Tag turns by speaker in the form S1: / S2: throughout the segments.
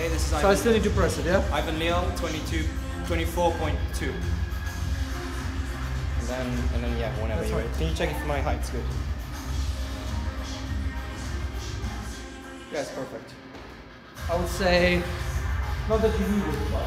S1: Okay, this is
S2: So I still need to press it, yeah?
S1: Ivan Leal, 24.2. And then yeah, whenever
S2: That's
S1: you're
S2: fine.
S1: ready. Can you check if my height's good? Yes, perfect.
S2: I would say, not that you need it, but...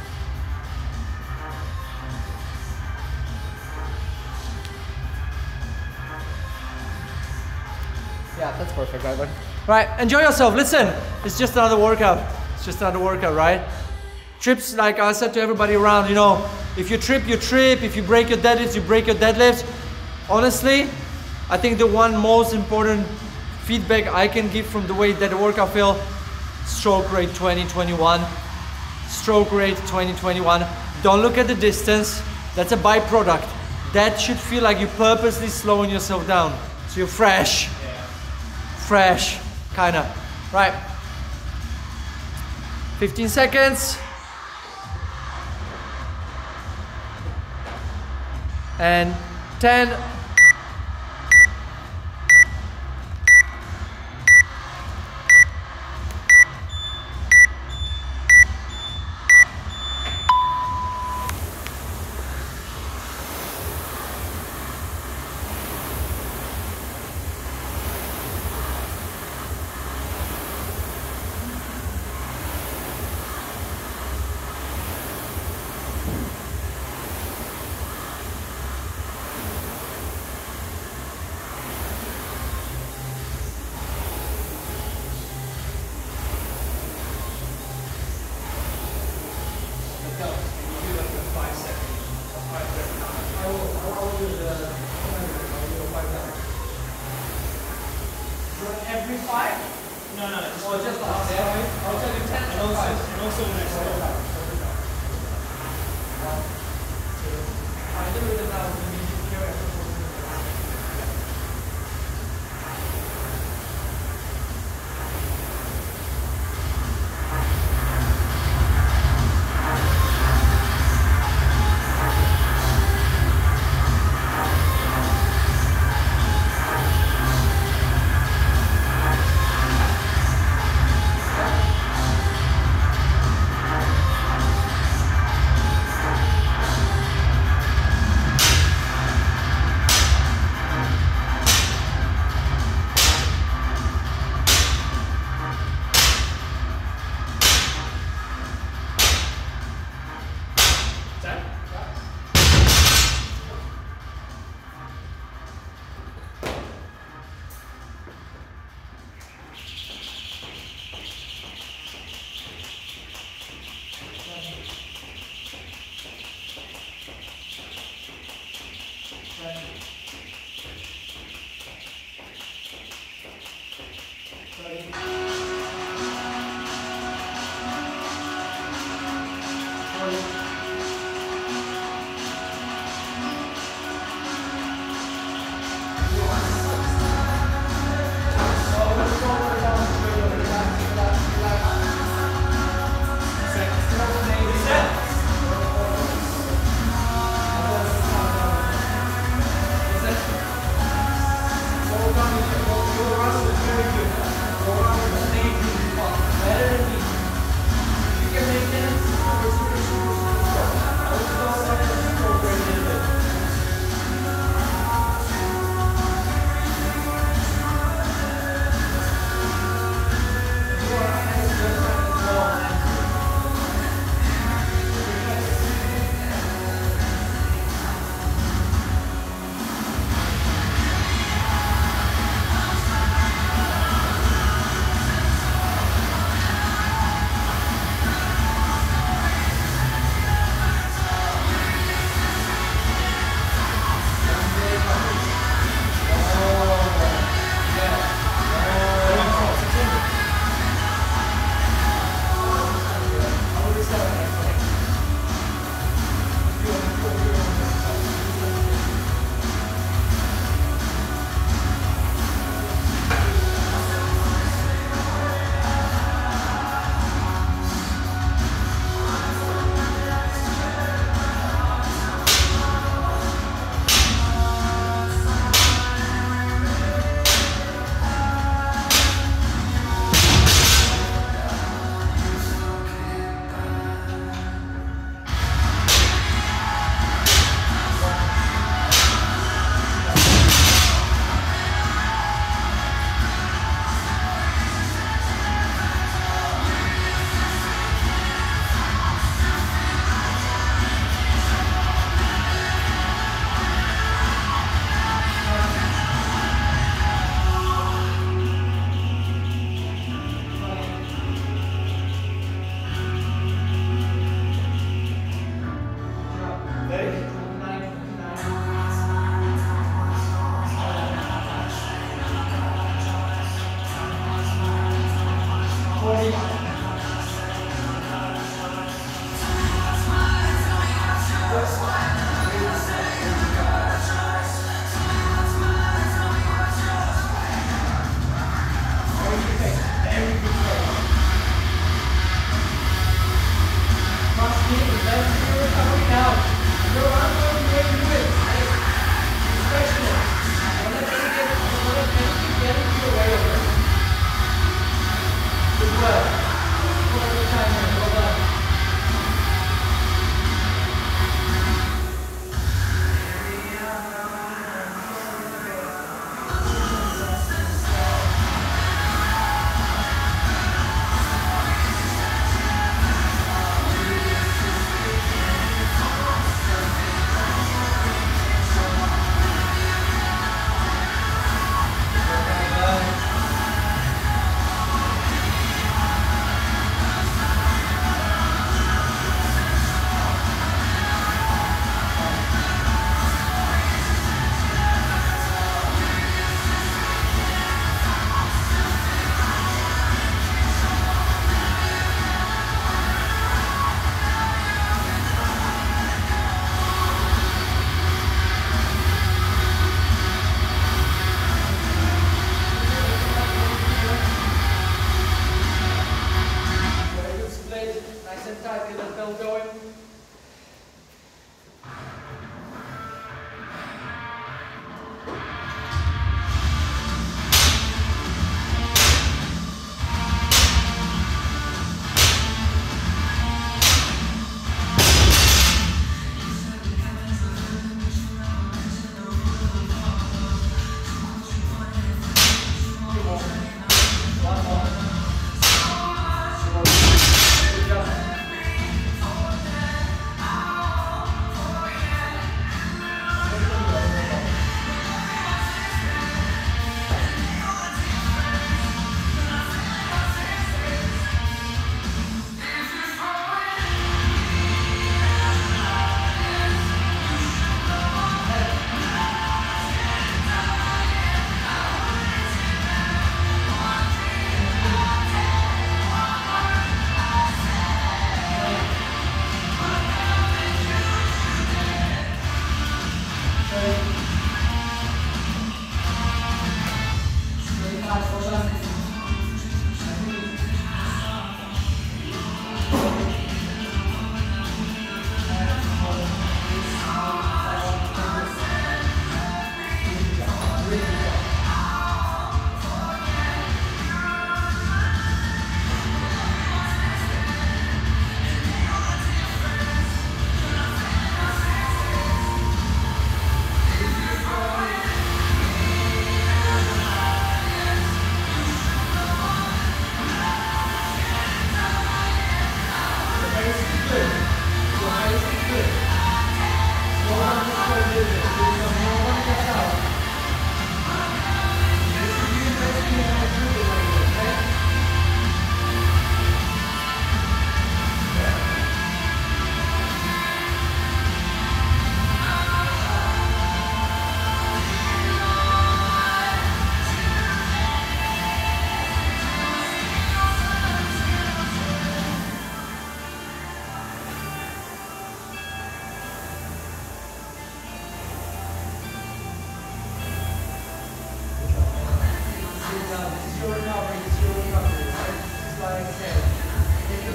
S2: Yeah, that's perfect, Ivan. Right, enjoy yourself. Listen, it's just another workout. It's just another workout, right? Trips, like I said to everybody around, you know, if you trip, you trip. If you break your deadlifts, you break your deadlifts. Honestly, I think the one most important feedback I can give from the way that the workout feel, stroke rate 2021. Stroke rate 2021. Don't look at the distance. That's a byproduct. That should feel like you're purposely slowing yourself down. So you're fresh. Fresh, kinda. Right. 15 seconds. And 10. Every 5?
S1: No, no,
S2: Or just last time? I'll tell you 10 and
S1: also when I start.
S2: I do it now when you carry it.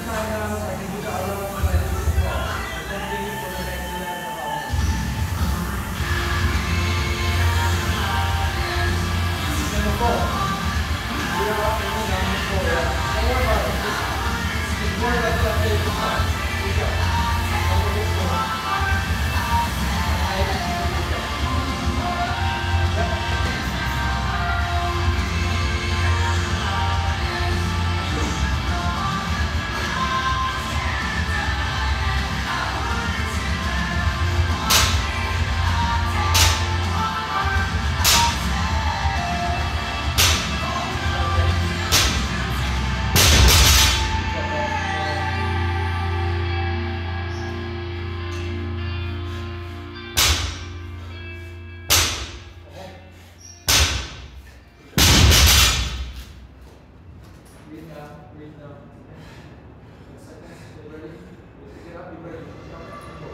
S2: time now, so I can do the other one when I do the front. And then leave it for the next 11.5. Number 4. We are up and down the floor. Don't worry about it. Just worry about that day this time. Here we go. Over this one. Breathe now. 10 seconds. Get ready. Pick it up. Be ready. Jump. Go.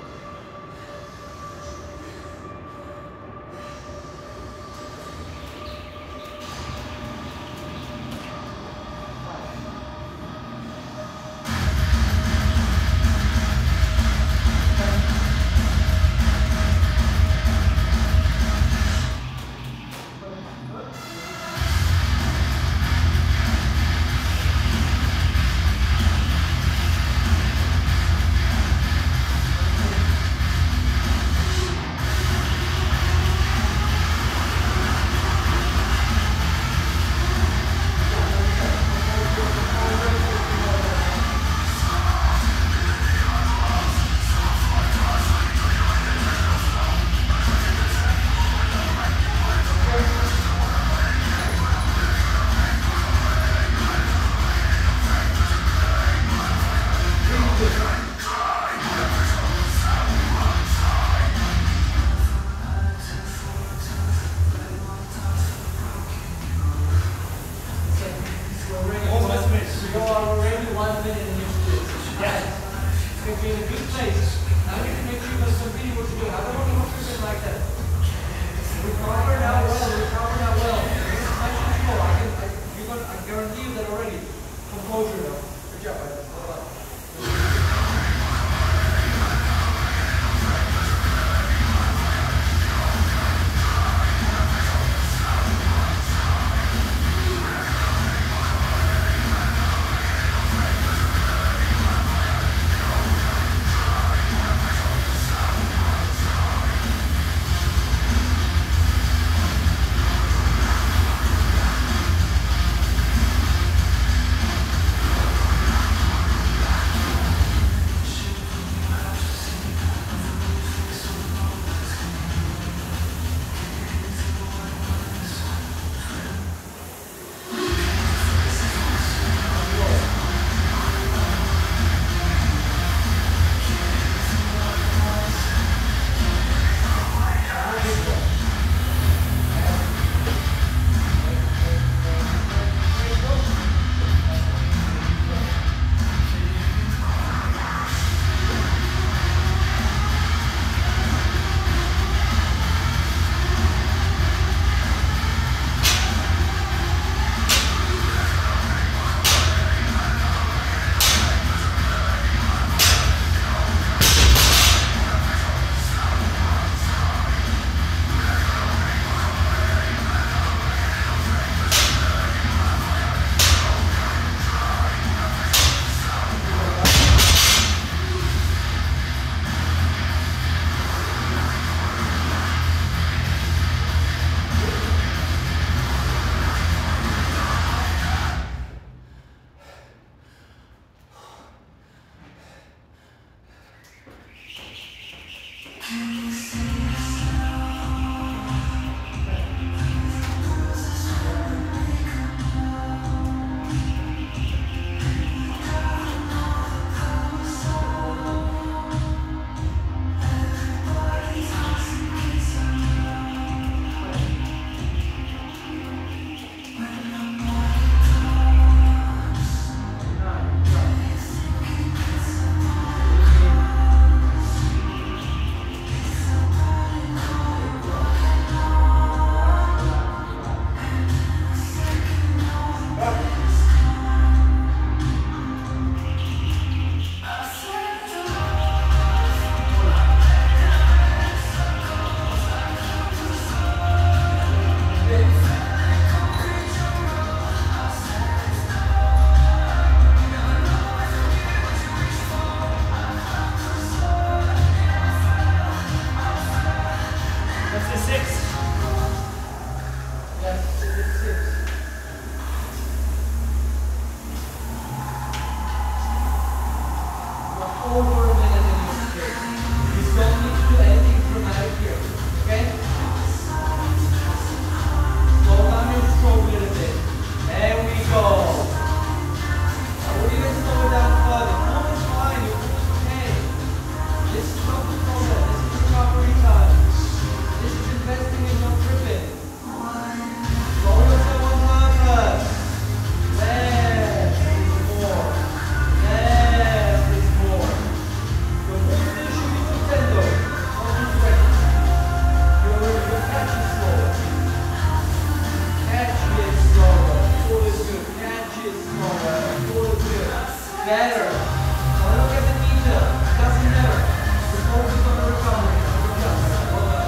S2: Better. Don't look at the meter. Doesn't matter. Just focus on the recovery. Good job. Well done.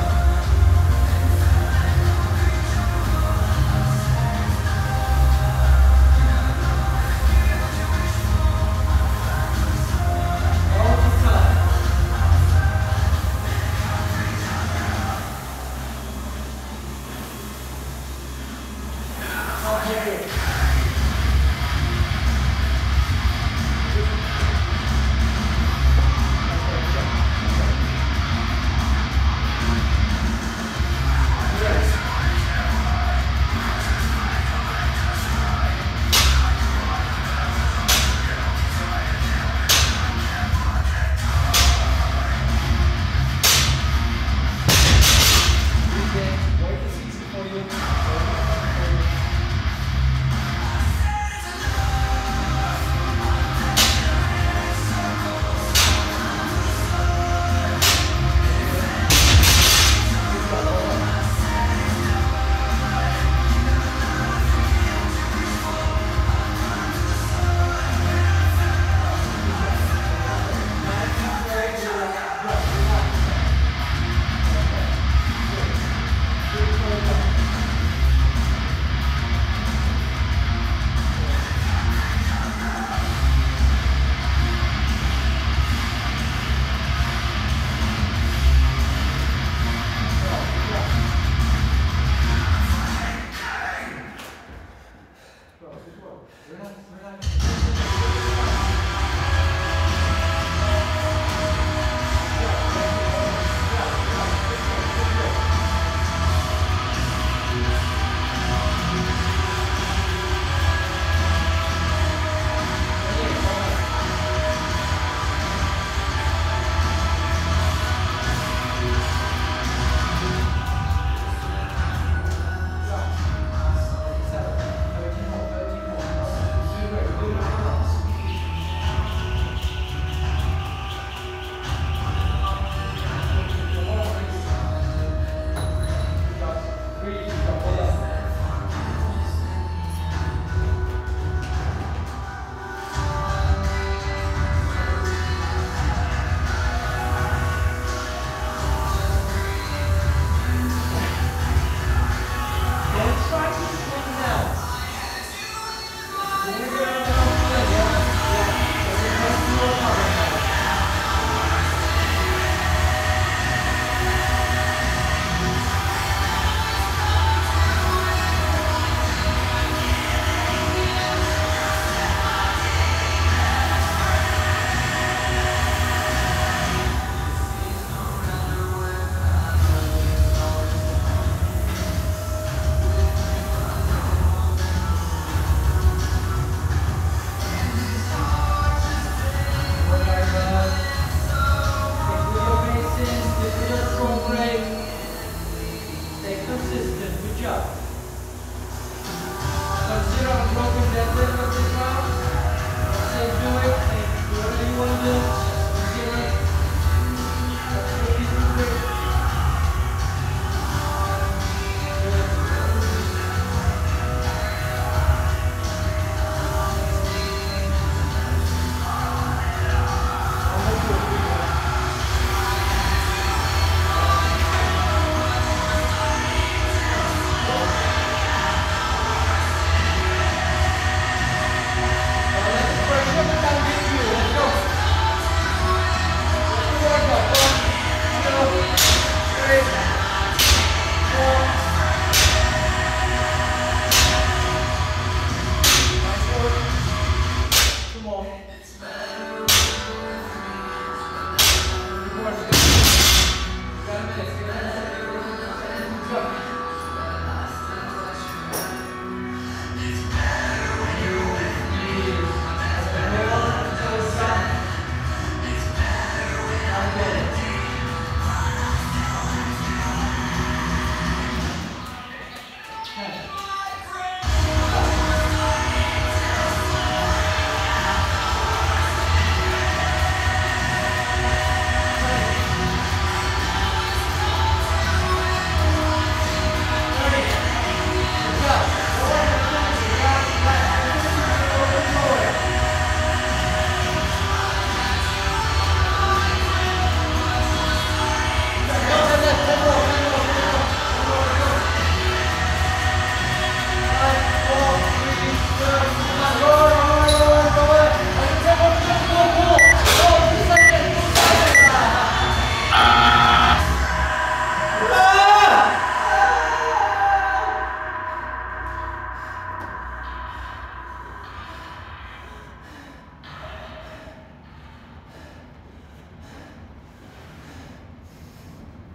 S2: All the time. Okay.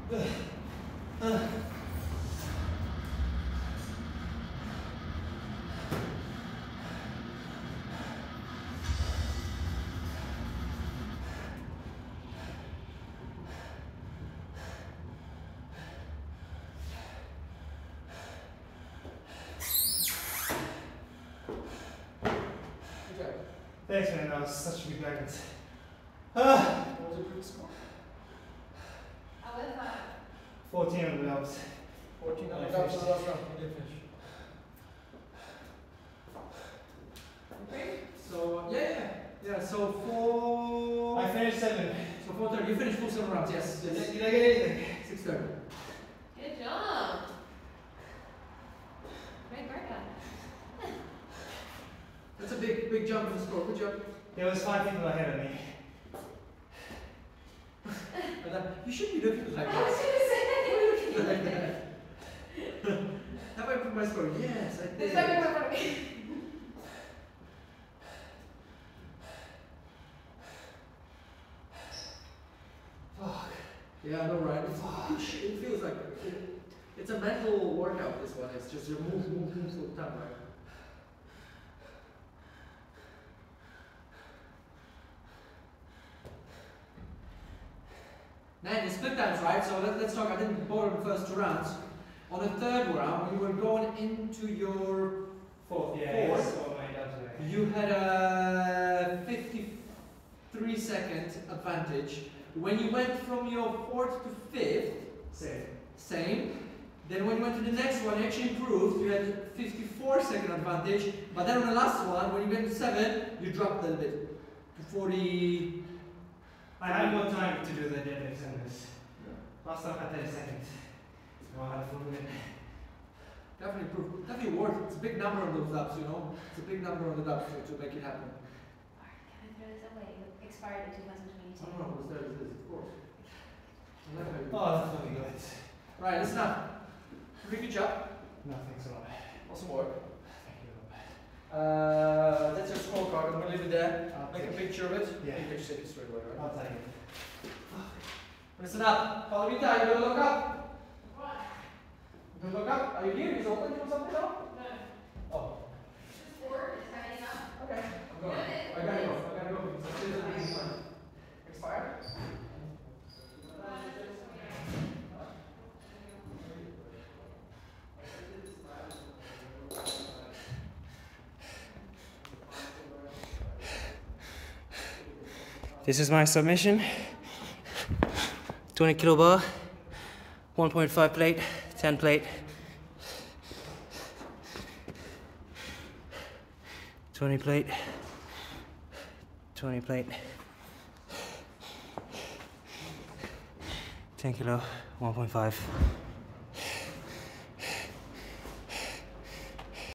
S1: Thanks, man. That was such a big magnet.
S2: What was your previous score?
S3: I was
S1: 14 on the belts.
S2: 14 on the
S1: I
S2: top of
S1: finished.
S2: the last round. You did finish. Okay. So yeah. So four.
S1: I finished 7.
S2: So 4:30. You finished full 7 rounds. Yes.
S1: Did I get anything?
S2: 6:30.
S3: Good job. Great workout.
S2: That's a big jump in the score. Good job.
S1: There was 5 people ahead of me.
S2: And you shouldn't be looking at it like
S3: I was
S2: that.
S3: gonna say.
S2: Like that. Have I put my score? Yes, I did.
S3: There's nothing more for me.
S1: Fuck.
S2: Yeah, I know, right? It feels like it's a mental workout. This one. It's just you move all the time, right? Then the split times, right? So let's talk. I didn't bother the first 2 rounds. On the 3rd round, you were going into your
S1: 4th,
S2: Fourth.
S1: So my dubs there.
S2: You had a 53-second advantage. When you went from your 4th to 5th, same. Then when you went to the next one, you actually improved. You had 54-second advantage. But then on the last one, when you went to 7, you dropped a little bit to 40.
S1: I had more time to do the deadlifts and this. Last time I had 10 seconds. Now I had a full minute.
S2: Definitely improved. Definitely worth it. It's a big number on those ups, you know. It's a big number on the ups to make it happen.
S3: Can I throw this away? It expired in 2022.
S2: I don't know. It's there. It is, of course.
S1: Oh, that's really good.
S2: Right, listen up. Pretty good job.
S1: No, thanks a lot.
S2: Awesome work.
S1: Thank you.
S2: That's your scorecard. I'm gonna leave it there. Make a picture of it.
S1: Yeah.
S2: You can take it straight away, right?
S1: I'll tell you.
S2: Listen up. Follow me down. You gonna look up?
S3: What?
S2: You gonna look up? Are you here? Is open doing something now?
S3: No.
S2: Oh.
S3: Just 4 is hanging up.
S2: Okay. I'm going. I gotta go. Because I feel the meeting time. Expired.
S1: This is my submission. 20 kilo bar, 1.5 plate, 10 plate. 20 plate, 20 plate. 10 kilo, 1.5.